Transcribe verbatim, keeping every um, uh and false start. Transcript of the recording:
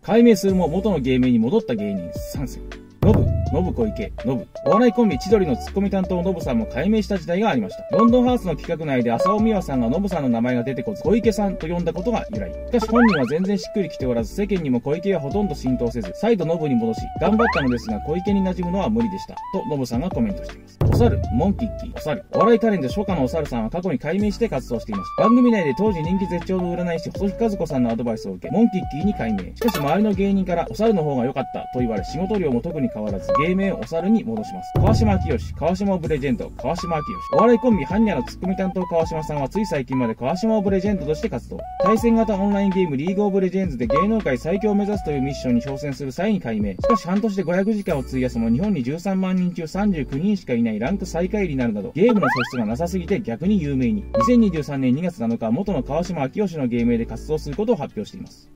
改名するも元の芸名に戻った芸人さんせん。ノブ、ノブ小池、ノブ。お笑いコンビ千鳥のツッコミ担当ノブさんも改名した時代がありました。ロンドンハウスの企画内で浅尾美和さんがノブさんの名前が出てこず、小池さんと呼んだことが由来。しかし本人は全然しっくりきておらず、世間にも小池はほとんど浸透せず、再度ノブに戻し、頑張ったのですが小池に馴染むのは無理でした。とノブさんがコメントしています。お猿、モンキッキー、お猿。お笑いタレント初夏のお猿さんは過去に改名して活動していました。番組内で当時人気絶頂の占い師細木和子さんのアドバイスを受け、モンキッキーに改名。しかし周りの芸人からお猿の方が良かったと言われ、仕事量も特に変わらず、芸名をお猿に戻します。川島明義、川島オブレジェンド、川島明義。お笑いコンビハンニャのツッコミ担当川島さんはつい最近まで川島オブレジェンドとして活動。対戦型オンラインゲームリーグオブレジェンズで芸能界最強を目指すというミッションに挑戦する際に改名。しかし半年でごひゃくじかんを費やすも日本にじゅうさんまんにん中さんじゅうきゅうにんしかいないランク最下位になるなど、ゲームの素質がなさすぎて逆に有名に。にせんにじゅうさんねんにがつなのか、元の川島明義の芸名で活動することを発表しています。